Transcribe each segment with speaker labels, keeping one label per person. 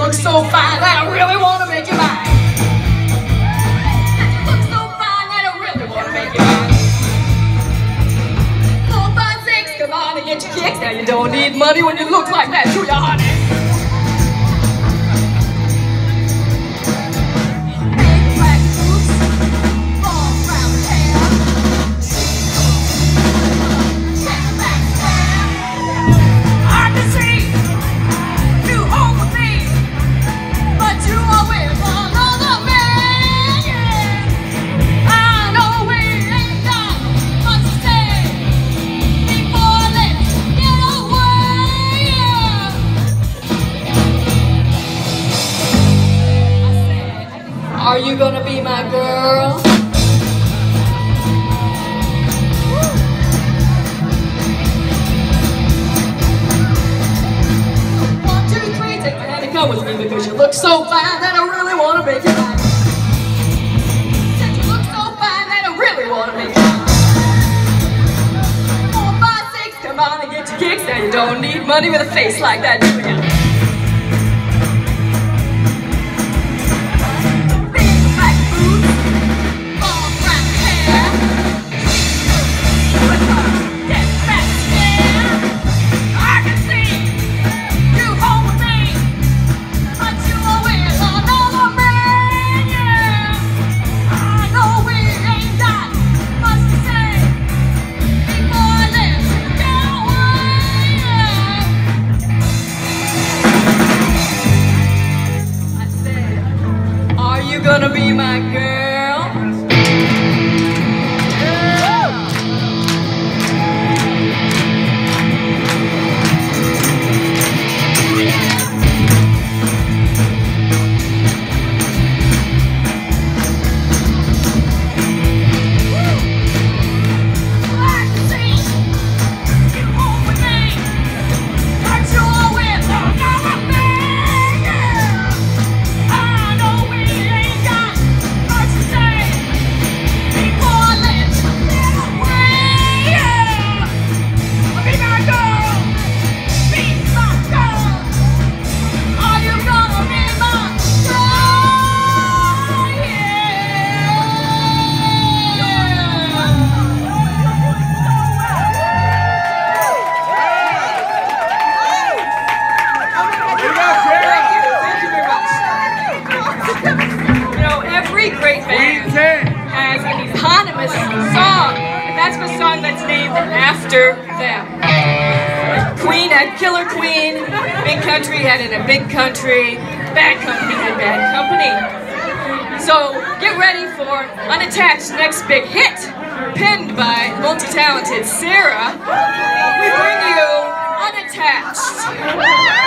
Speaker 1: look so fine that I really want to make you mine. Said you look so fine that I really want to make you mine. 4, 5, 6, come on and get your kicks. Now you don't need money when you look like that, do ya, honey? Are you gonna be my girl? 1, 2, 3, take my hand and come with me because you look so fine that I really wanna make you mine. Said you look so fine that I really wanna make you mine. 4, 5, 6, come on and get your kicks. Now you don't need money with a face like that, do you? Gonna be my girl. Great band has an eponymous song, and that's the song that's named after them. Queen had Killer Queen, Big Country had In a Big Country, Bad Company had Bad Company. So get ready for Unattached next big hit, penned by multi-talented Sarah. We bring you Unattached.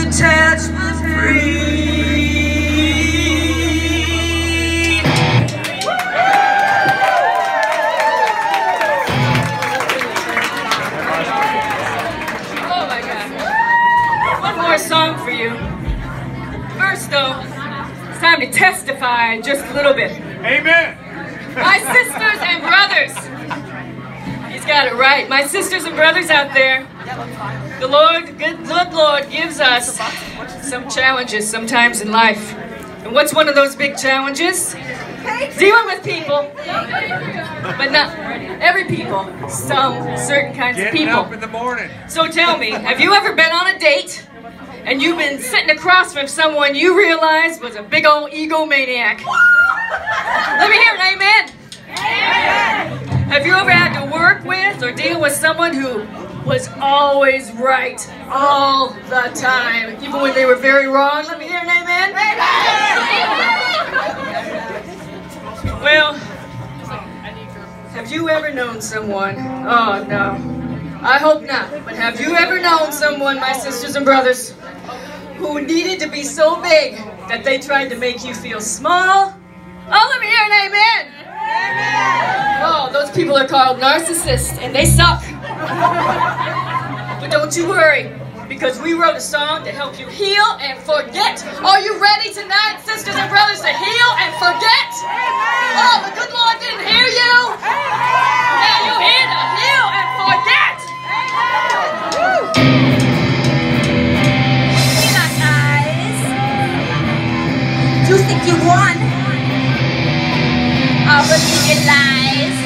Speaker 2: unattached but free.
Speaker 1: Oh my God. One more song for you. First though, it's time to testify just a little bit.
Speaker 3: Amen.
Speaker 1: My sisters and brothers. He's got it right. My sisters and brothers out there. The Lord, good Lord, gives us some challenges sometimes in life. And what's one of those big challenges? Dealing with people. But not every people. Some certain kinds of people.
Speaker 3: Getting up in the morning.
Speaker 1: So tell me, have you ever been on a date and you've been sitting across from someone you realized was a big old egomaniac? Let me hear an amen. Amen. Have you ever had to work with or deal with someone who was always right all the time, even when they were very wrong? Let me hear an amen. Amen. Well, have you ever known someone? Oh no, I hope not. But have you ever known someone, my sisters and brothers, who needed to be so big that they tried to make you feel small? Oh, let me hear an amen. Amen. Oh, those people are called narcissists, and they suck. But don't you worry, because we wrote a song to help you heal and forget. Are you ready tonight, sisters and brothers, to heal and forget? Oh, the good Lord didn't hear you. Now you here to heal and forget.
Speaker 4: You think you won? I'll believe your lies.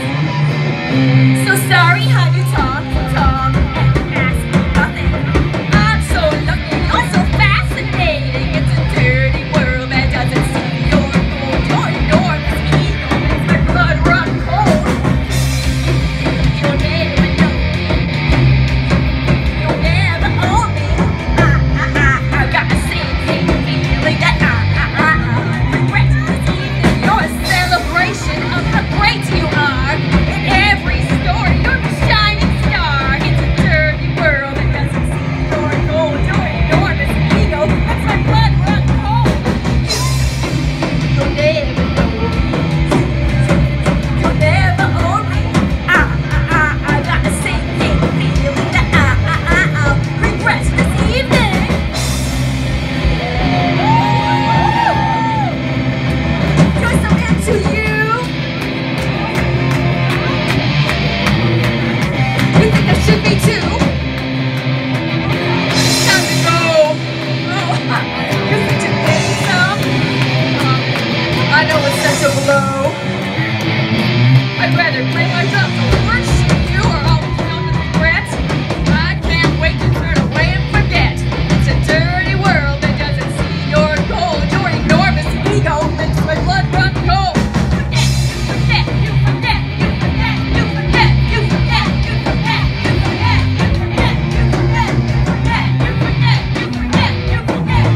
Speaker 4: So sorry how you talk and ask nothing. I'm so lucky, you're so fascinating. It's a dirty world that doesn't see your gold. Your enormous ego makes my blood run cold. You'll never know. You'll never own me. I've got the same feeling that regret this evening. You're a celebration of how great you are. In every story, you're the shining star. It's a dirty world that doesn't see your gold. Your enormous ego makes my blood run cold. You'll never know. You'll never own me. I got the same feeling that regret this evening. You're so into you. You think I should be too? Time to go. You're such a handsome. I know it's such a blow. I'd rather play myself to worship you or always filled with regret. I can't wait to turn away and forget. It's a dirty world that doesn't see your gold. Your enormous ego makes my blood run cold. Forget, you forget, you forget, you forget, you forget, you forget, you forget, you forget, you forget, you forget, you forget, you forget,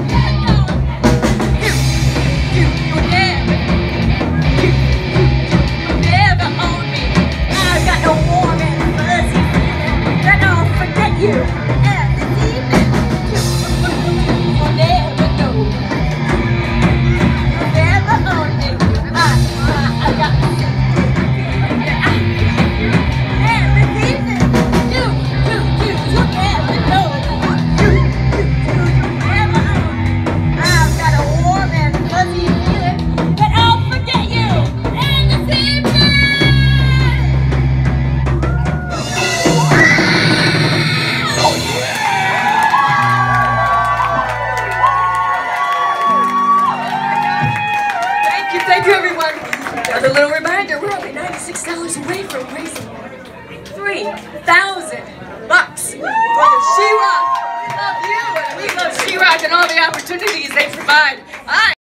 Speaker 4: you'll never own me. I've got no warm and fuzzy feeling that I'll forget you. And this evening, you'll never know. You'll never own me. I got the same feeling that and this evening, you'll never know. You'll never own me. I've got a warm and fuzzy feeling that I'll forget you. And this evening.
Speaker 1: Thank you, everyone. Another little reminder, we're only $96 away from raising $3,000 for the She-Rock. We love you, and we love She-Rock and all the opportunities they provide.